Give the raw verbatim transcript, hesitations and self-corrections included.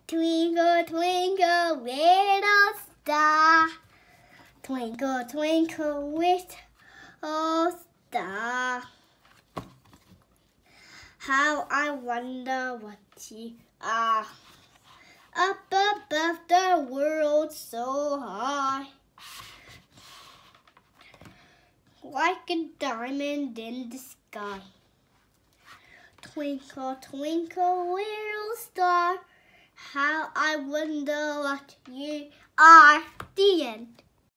Twinkle, twinkle, little star. Twinkle, twinkle, little star. How I wonder what you are. Up above the world so high. Like a diamond in the sky. Twinkle, twinkle, little star. How I wonder what you are. The end.